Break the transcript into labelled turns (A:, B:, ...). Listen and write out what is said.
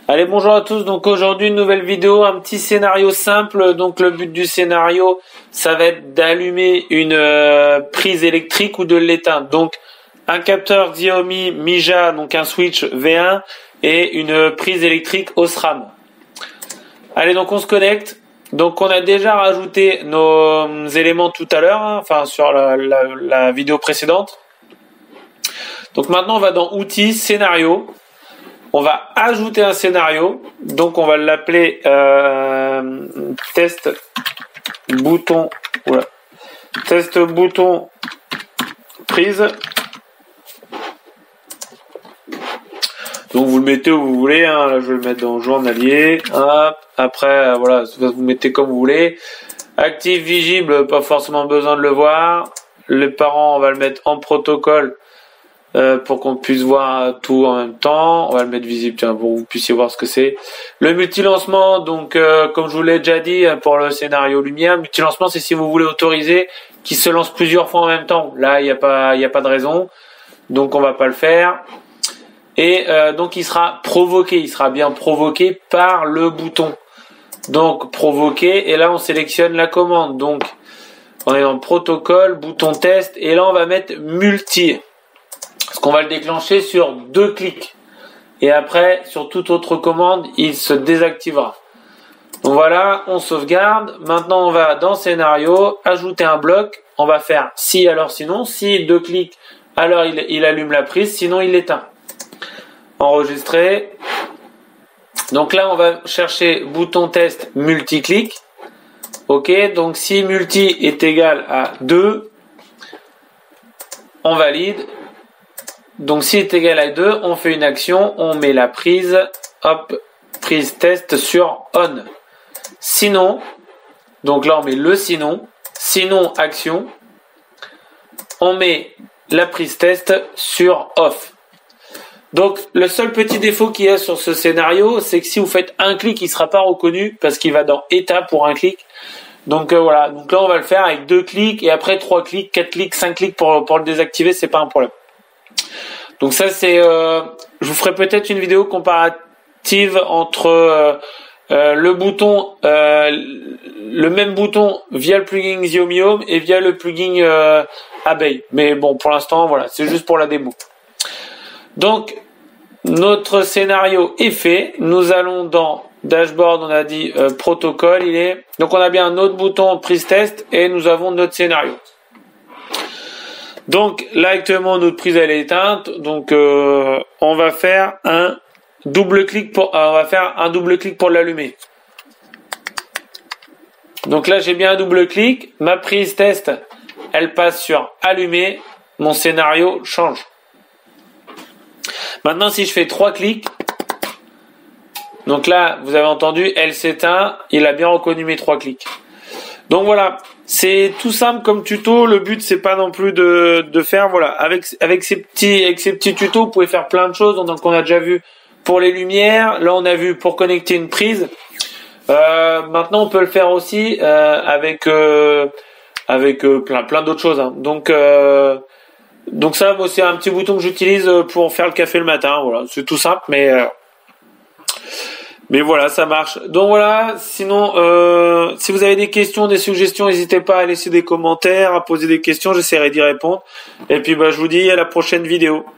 A: Allez, bonjour à tous. Donc aujourd'hui, une nouvelle vidéo, un petit scénario simple. Donc le but du scénario, ça va être d'allumer une prise électrique ou de l'éteindre. Donc un capteur Xiaomi Mija, donc un switch V1 et une prise électrique Osram. Allez, donc on se connecte. Donc on a déjà rajouté nos éléments tout à l'heure, hein, enfin sur la vidéo précédente. Donc maintenant on va dans outils, scénario. On va ajouter un scénario, donc on va l'appeler test bouton prise. Donc vous le mettez où vous voulez, hein. Là je vais le mettre dans journalier. Hop. Après voilà, vous mettez comme vous voulez. Actif visible, pas forcément besoin de le voir. Les parents, on va le mettre en protocole. Pour qu'on puisse voir tout en même temps. On va le mettre visible, tiens, pour que vous puissiez voir ce que c'est. Le multi-lancement, donc comme je vous l'ai déjà dit pour le scénario lumière, multi-lancement, c'est si vous voulez autoriser qu'il se lance plusieurs fois en même temps. Là, il n'y a pas de raison, donc on va pas le faire. Et donc il sera bien provoqué par le bouton. Donc provoqué, et là on sélectionne la commande. Donc on est dans le protocole, bouton test, et là on va mettre multi. Parce qu'on va le déclencher sur 2 clics. Et après, sur toute autre commande, il se désactivera. Donc voilà, on sauvegarde. Maintenant, on va dans scénario, ajouter un bloc. On va faire si alors sinon. Si 2 clics, alors il allume la prise, sinon il l'éteint. Enregistrer. Donc là, on va chercher bouton test multi-clic. Ok, donc si multi est égal à 2, on valide. Donc si est égal à 2, on fait une action, on met la prise, hop, prise test sur on. Sinon, donc là on met le sinon action, on met la prise test sur off. Donc le seul petit défaut qu'il y a sur ce scénario, c'est que si vous faites un clic, il ne sera pas reconnu parce qu'il va dans état pour un clic. Donc voilà, donc là on va le faire avec 2 clics et après 3 clics, 4 clics, 5 clics pour le désactiver, c'est pas un problème. Donc ça c'est, je vous ferai peut-être une vidéo comparative entre le bouton, le même bouton via le plugin Xiaomi Home et via le plugin Abeille. Mais bon, pour l'instant, voilà, c'est juste pour la démo. Donc notre scénario est fait. Nous allons dans dashboard, on a dit protocole, donc on a bien un autre bouton prise test et nous avons notre scénario. Donc là actuellement notre prise elle est éteinte, donc on va faire un double clic pour l'allumer. Donc là j'ai bien un double clic, ma prise test elle passe sur allumer, mon scénario change. Maintenant si je fais 3 clics, donc là vous avez entendu, elle s'éteint, il a bien reconnu mes 3 clics. Donc voilà, c'est tout simple comme tuto. Le but c'est pas non plus de faire, voilà, avec ces petits tutos, vous pouvez faire plein de choses. Donc on a déjà vu pour les lumières, là on a vu pour connecter une prise. Maintenant on peut le faire aussi avec plein d'autres choses. Hein. Donc ça, moi, c'est un petit bouton que j'utilise pour faire le café le matin. Voilà, c'est tout simple, mais voilà, ça marche. Donc voilà, sinon, si vous avez des questions, des suggestions, n'hésitez pas à laisser des commentaires, à poser des questions, j'essaierai d'y répondre. Et puis, je vous dis à la prochaine vidéo.